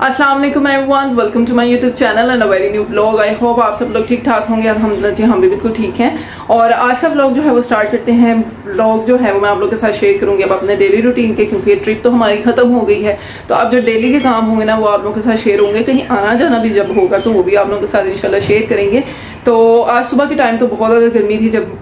अस्सलाम वालेकुम everyone, welcome to my YouTube channel and a very new vlog. I hope आप सब लोग ठीक ठाक होंगे। अल्हम्दुलिल्लाह जी हम भी बिल्कुल ठीक हैं। और आज का व्लॉग जो है वो स्टार्ट करते हैं। व्लॉग जो है वो मैं आप लोग के साथ शेयर करूंगी अब अपने डेली रूटीन के, क्योंकि ट्रिप तो हमारी खत्म हो गई है। तो अब जो डेली के काम होंगे ना वो आप लोगों के साथ शेयर होंगे। कहीं आना जाना भी जब होगा तो वो भी आप लोगों के साथ इंशाल्लाह शेयर करेंगे। तो आज सुबह के टाइम तो बहुत ज़्यादा गर्मी थी जब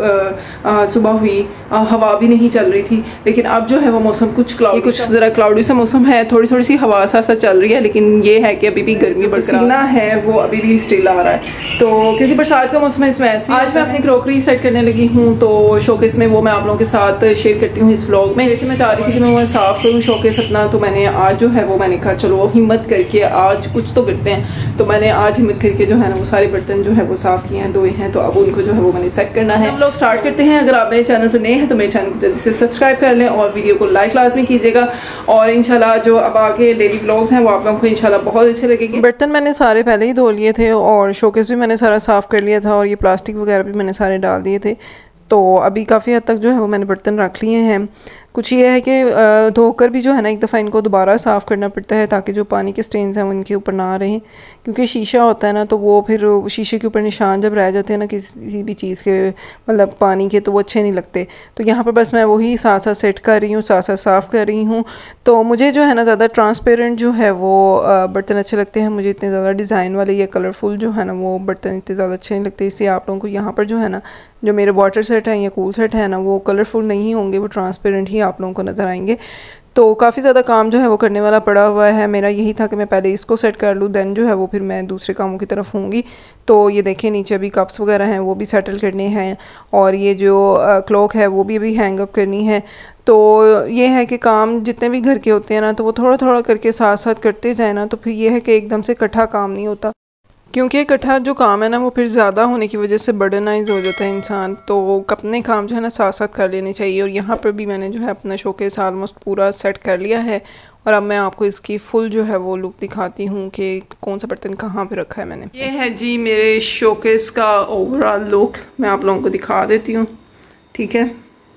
सुबह हुई, हवा भी नहीं चल रही थी। लेकिन अब जो है वो मौसम कुछ ज़रा क्लाउडी सा मौसम है, थोड़ी थोड़ी सी हवा सा चल रही है, लेकिन ये है कि अभी भी गर्मी बरकरार है वो अभी भी स्टिल आ रहा है। तो क्योंकि बरसात का मौसम है इसमें ऐसे आज मैं अपनी क्रॉकरी सेट करने लगी हूँ। तो शोकेस में वो मैं आप लोगों के साथ शेयर करती हूँ इस व्लॉग में। जैसे मैं चाह रही थी कि मैं वो साफ़ करूँ शोकेस अपना, तो मैंने आज जो है वो मैंने कहा चलो हिम्मत करके आज कुछ तो करते हैं। तो मैंने आज हिम्मत करके जो है ना वो सारे बर्तन जो है वो साफ़ किए हैं, धोए हैं। तो अब उनको जो है वो मैंने सेट करना है। हम लोग स्टार्ट करते हैं। अगर आप मेरे चैनल पर नए हैं तो मेरे चैनल को जल्दी से सब्सक्राइब कर लें और वीडियो को लाइक लाजमी कीजिएगा। और इंशाल्लाह जो अब आगे डेली व्लॉग्स हैं वो आप लोगों को इंशाल्लाह बहुत अच्छे लगेंगे। बर्तन मैंने सारे पहले ही धो लिए थे और शोकेस भी मैंने सारा साफ़ कर लिया था और ये प्लास्टिक वगैरह भी मैंने सारे डाल दिए थे। तो अभी काफ़ी हद तक जो है वो मैंने बर्तन रख लिए हैं। कुछ ये है कि धोकर भी जो है ना एक दफ़ा इनको दोबारा साफ़ करना पड़ता है ताकि जो पानी के स्टेन्स हैं वो इनके ऊपर ना रहें, क्योंकि शीशा होता है ना तो वो फिर शीशे के ऊपर निशान जब रह जाते हैं ना किसी भी चीज़ के मतलब पानी के, तो वो अच्छे नहीं लगते। तो यहाँ पर बस मैं वही साथ साथ सेट कर रही हूँ, साथ साथ साफ़ कर रही हूँ। तो मुझे जो है ना ज़्यादा ट्रांसपेरेंट जो है वो बर्तन अच्छे लगते हैं। मुझे इतने ज़्यादा डिज़ाइन वाले या कलरफुल जो है ना वो बर्तन इतने ज़्यादा अच्छे नहीं लगते। इसलिए आप लोगों को यहाँ पर जो है ना जो मेरे वाटर सेट हैं या कूल सेट है ना वो कलरफुल नहीं होंगे, वो ट्रांसपेरेंट ही आप लोगों को नज़र आएंगे। तो काफ़ी ज़्यादा काम जो है वो करने वाला पड़ा हुआ है। मेरा यही था कि मैं पहले इसको सेट कर लूँ, देन जो है वो फिर मैं दूसरे कामों की तरफ होंगी। तो ये देखें नीचे अभी कप्स वगैरह हैं वो भी सेटल करने हैं और ये जो क्लॉक है वो भी अभी हैंग अप करनी है। तो ये है कि काम जितने भी घर के होते हैं ना तो वो थोड़ा थोड़ा करके साथ साथ करते जाए ना, तो फिर ये है कि एकदम से इकट्ठा काम नहीं होता, क्योंकि इकट्ठा जो काम है ना वो फिर ज़्यादा होने की वजह से बर्डनाइज हो जाता है इंसान। तो अपने काम जो है ना साथ साथ कर लेने चाहिए। और यहाँ पर भी मैंने जो है अपना शोकेस ऑलमोस्ट पूरा सेट कर लिया है और अब मैं आपको इसकी फुल जो है वो लुक दिखाती हूँ कि कौन सा बर्तन कहाँ पे रखा है मैंने। ये है जी मेरे शोकेस का ओवरऑल लुक, मैं आप लोगों को दिखा देती हूँ। ठीक है,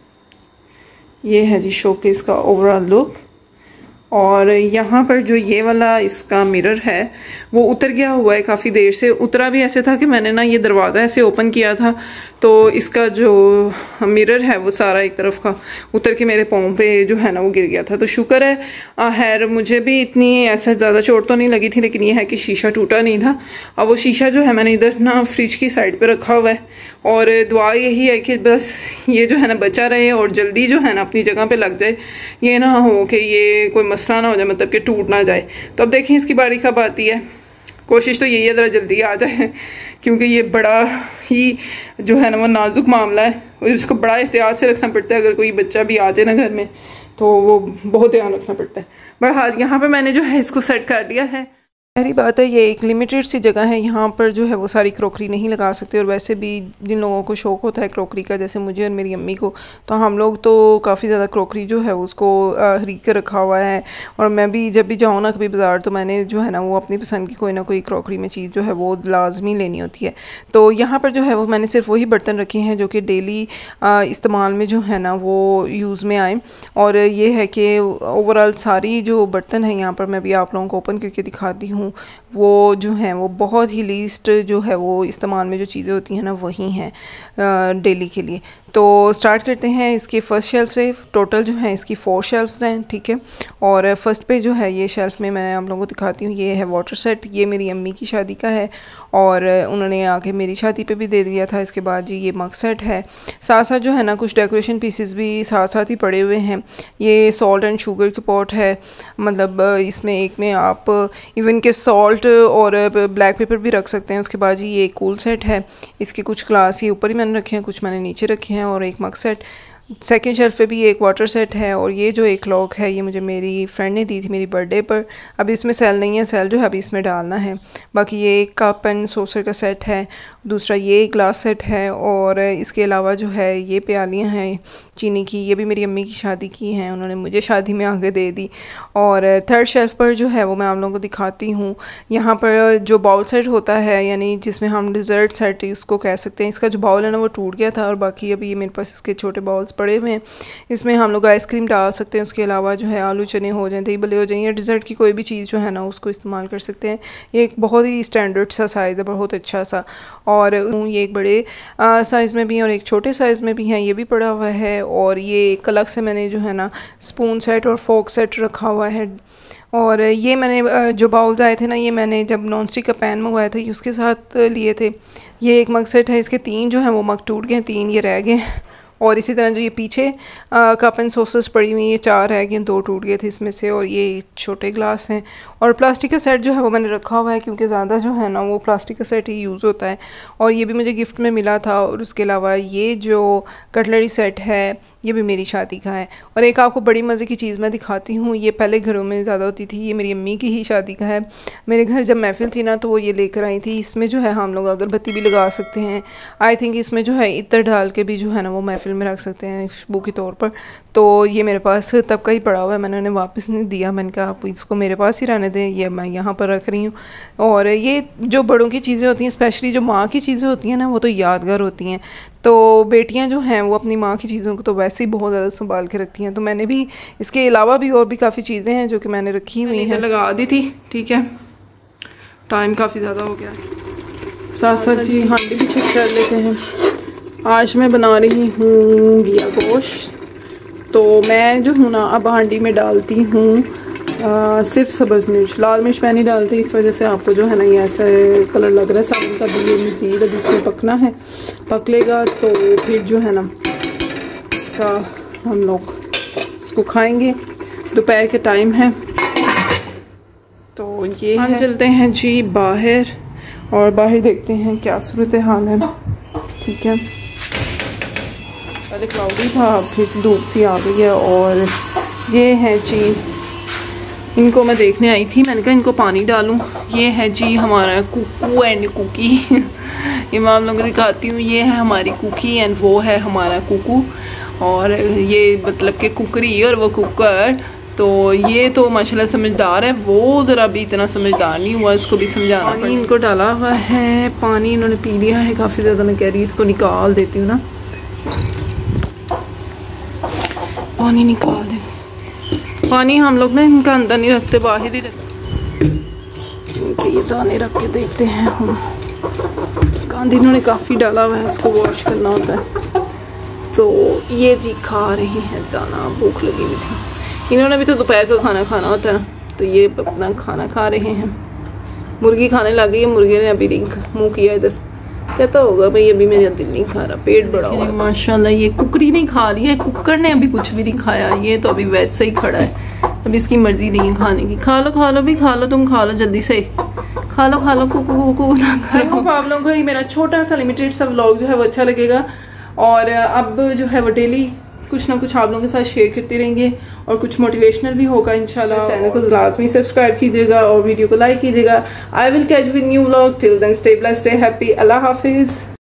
ये है जी शोकेस का ओवरऑल लुक। और यहाँ पर जो ये वाला इसका मिरर है वो उतर गया हुआ है, काफ़ी देर से उतरा भी ऐसे था कि मैंने ना ये दरवाज़ा ऐसे ओपन किया था तो इसका जो मिरर है वो सारा एक तरफ का उतर के मेरे पाँव पे जो है ना वो गिर गया था। तो शुक्र है खैर मुझे भी इतनी ऐसा ज़्यादा चोट तो नहीं लगी थी, लेकिन ये है कि शीशा टूटा नहीं था। अब वो शीशा जो है मैंने इधर ना फ्रिज की साइड पे रखा हुआ है और दुआ यही है कि बस ये जो है ना बचा रहे और जल्दी जो है ना अपनी जगह पे लग जाए, ये ना हो कि ये कोई मसला ना हो जाए, मतलब कि टूट ना जाए। तो अब देखें इसकी बारी कब आती है। कोशिश तो यही है ज़रा जल्दी आ जाए, क्योंकि ये बड़ा ही जो है ना वो नाजुक मामला है और इसको बड़ा एहतियात से रखना पड़ता है। अगर कोई बच्चा भी आ जाए ना घर में तो वो बहुत ध्यान रखना पड़ता है। बहरहाल यहाँ पे मैंने जो है इसको सेट कर दिया है। पहली बात है ये एक लिमिटेड सी जगह है, यहाँ पर जो है वो सारी क्रॉकरी नहीं लगा सकते। और वैसे भी जिन लोगों को शौक़ होता है क्रॉकरी का, जैसे मुझे और मेरी अम्मी को, तो हम लोग तो काफ़ी ज़्यादा क्रॉकरी जो है उसको खरीद कर रखा हुआ है। और मैं भी जब भी जाऊँ ना कभी बाज़ार तो मैंने जो है ना वो अपनी पसंद की कोई ना कोई क्रॉकरी में चीज़ जो है वो लाजमी लेनी होती है। तो यहाँ पर जो है वो मैंने सिर्फ वही बर्तन रखे हैं जो कि डेली इस्तेमाल में जो है ना वो यूज़ में आए। और ये है कि ओवरऑल सारी जो बर्तन हैं यहाँ पर मैं भी आप लोगों को ओपन करके दिखाती हूँ, वो जो हैं वो बहुत ही लीस्ट जो है वो इस्तेमाल में जो चीज़ें होती हैं ना वही हैं डेली के लिए। तो स्टार्ट करते हैं इसके फर्स्ट शेल्फ से। टोटल जो है इसकी 4 शेल्फ्स हैं। ठीक है, और फर्स्ट पे जो है ये शेल्फ में मैं आप लोगों को दिखाती हूँ, ये है वाटर सेट। ये मेरी अम्मी की शादी का है और उन्होंने आके मेरी शादी पे भी दे दिया था। इसके बाद जी ये मग सेट है, साथ साथ जो है ना कुछ डेकोरेशन पीसेस भी साथ साथ ही पड़े हुए हैं। ये सॉल्ट एंड शुगर के पॉट है, मतलब इसमें एक में आप इवन के सॉल्ट और ब्लैक पेपर भी रख सकते हैं। उसके बाद जी ये कूल सेट है, इसके कुछ ग्लास ये ऊपर ही मैंने रखे हैं, कुछ मैंने नीचे रखे हैं। और एक मग सेट। सेकेंड शेल्फ पे भी एक वाटर सेट है। और ये जो एक क्लॉक है ये मुझे मेरी फ्रेंड ने दी थी मेरी बर्थडे पर। अभी इसमें सेल नहीं है, सेल जो है अभी इसमें डालना है। बाकी ये एक कप एंड सॉसर का सेट है, दूसरा ये ग्लास सेट है और इसके अलावा जो है ये प्यालियाँ हैं, चीनी की, ये भी मेरी अम्मी की शादी की हैं, उन्होंने मुझे शादी में आगे दे दी। और थर्ड शेल्फ पर जो है वो मैं आप लोगों को दिखाती हूँ। यहाँ पर जो बाउल सेट होता है, यानी जिसमें हम डिज़र्ट सेट उसको कह सकते हैं, इसका जो बाउल है ना वो टूट गया था और बाकी अभी ये मेरे पास इसके छोटे बाउल्स पड़े हुए हैं। इसमें हम लोग आइसक्रीम डाल सकते हैं, उसके अलावा जो है आलू चने हो जाएँ, दही भल्ले हो जाएँ, या डिज़र्ट की कोई भी चीज़ जो है ना उसको इस्तेमाल कर सकते हैं। ये एक बहुत ही स्टैंडर्ड सा साइज़ है, बहुत अच्छा सा। और ये एक बड़े साइज़ में भी है और एक छोटे साइज़ में भी है, ये भी पड़ा हुआ है। और ये एक अलग से मैंने जो है ना स्पून सेट और फोक सेट रखा हुआ है। और ये मैंने जो बाउल्स आए थे ना, ये मैंने जब नॉन स्टिक का पैन मंगवाया था उसके साथ लिए थे। ये एक मग सेट है, इसके 3 जो हैं वो मग टूट गए, 3 ये रह गए। और इसी तरह जो ये पीछे कप एंड सॉसेस पड़ी हुई, ये 4 रह गए, 2 टूट गए थे इसमें से। और ये छोटे ग्लास हैं। और प्लास्टिक का सेट जो है वो मैंने रखा हुआ है क्योंकि ज़्यादा जो है ना वो प्लास्टिक का सेट ही यूज़ होता है। और ये भी मुझे गिफ्ट में मिला था। और उसके अलावा ये जो कटलरी सेट है ये भी मेरी शादी का है। और एक आपको बड़ी मज़े की चीज़ मैं दिखाती हूँ, ये पहले घरों में ज़्यादा होती थी, ये मेरी अम्मी की ही शादी का है। मेरे घर जब महफिल थी ना तो वो ये लेकर आई थी। इसमें जो है हम लोग अगरबत्ती भी लगा सकते हैं। आई थिंक इसमें जो है इत्र डाल के भी जो है ना वो महफिल में रख सकते हैं खुशबू के तौर पर। तो ये मेरे पास तब का ही पड़ा हुआ है, मैंने उन्हें वापस नहीं दिया। मैंने कहा आप इसको मेरे पास ही रहने दें, ये मैं यहाँ पर रख रही हूँ। और ये जो बड़ों की चीज़ें होती हैं, स्पेशली जो माँ की चीज़ें होती हैं ना, वो तो यादगार होती हैं। तो बेटियां जो हैं वो अपनी माँ की चीज़ों को तो वैसे ही बहुत ज़्यादा संभाल के रखती हैं। तो मैंने भी इसके अलावा भी और भी काफ़ी चीज़ें हैं जो कि मैंने रखी हुई हैं, लगा दी थी। ठीक है, टाइम काफ़ी ज़्यादा हो गया, साथ साथ जी हांडी भी चेक कर लेते हैं। आज मैं बना रही हूँ घिया गोश्त। तो मैं जो हूँ ना अब हांडी में डालती हूँ सिर्फ सब्ज़ मिर्च, लाल मिर्च मैं नहीं डालती, इस वजह से आपको जो है ना ये ऐसा कलर लग रहा है। साबुन का भी ये मज़ीद अब इसमें पकना है, पक लेगा तो फिर जो है ना इसका हम लोग इसको खाएंगे। दोपहर के टाइम है तो ये हम चलते हैं जी बाहर और बाहर देखते हैं क्या सूरत हाल है। ठीक है, पहले क्लाउडी था, फिर धूप सी आ गई है। और ये है जी, इनको मैं देखने आई थी, मैंने कहा इनको पानी डालूं। ये है जी हमारा कुकू एंड कुकी ये मैं आप लोगों को दिखाती हूँ। ये है हमारी कुकी एंड वो है हमारा कुकू। और ये मतलब कि कुकरी और वो कुकर। तो ये तो माशाल्लाह समझदार है, वो ज़रा भी इतना समझदार नहीं हुआ, इसको भी समझाना पड़ा। इनको डाला हुआ है, पानी इन्होंने पी लिया है काफ़ी ज़्यादा। मैं कह रही इसको निकाल देती हूँ ना, पानी निकाल देती। पानी हम लोग ना इनका अंदर नहीं रखते, बाहर ही रखते। इनके ये दाने रख के देखते हैं हम। गांधी इन्होंने काफ़ी डाला हुआ है, इसको वॉश करना होता है। तो ये जी खा रही हैं दाना, भूख लगी हुई थी। इन्होंने भी तो दोपहर का खाना खाना होता है ना, तो ये अपना खाना खा रहे हैं। मुर्गी खाने लग गई है, मुर्गे ने अभी मुँह किया इधर, कहता होगा भाई अभी मेरा दिल नहीं खा रहा, पेट बड़ा हुआ। माशाल्लाह ये कुकरी नहीं खा रही है, कुकर ने अभी कुछ भी नहीं खाया, ये तो अभी वैसे ही खड़ा है। अभी इसकी मर्जी नहीं है खाने की। खा लो भी खा लो, तुम खा लो जल्दी से, खा लो कुकू कुकू ना खाओ। आप लोगों को मेरा छोटा सा लिमिटेड सा व्लॉग जो है वो अच्छा लगेगा। और अब जो है वो डेली कुछ ना कुछ आप लोगों के साथ शेयर करते रहेंगे और कुछ मोटिवेशनल भी होगा इंशाल्लाह। चैनल को लाजमी सब्सक्राइब कीजिएगा और वीडियो को लाइक कीजिएगा। I will catch with new vlog, till then stay blessed, stay happy, अल्लाह हाफिज।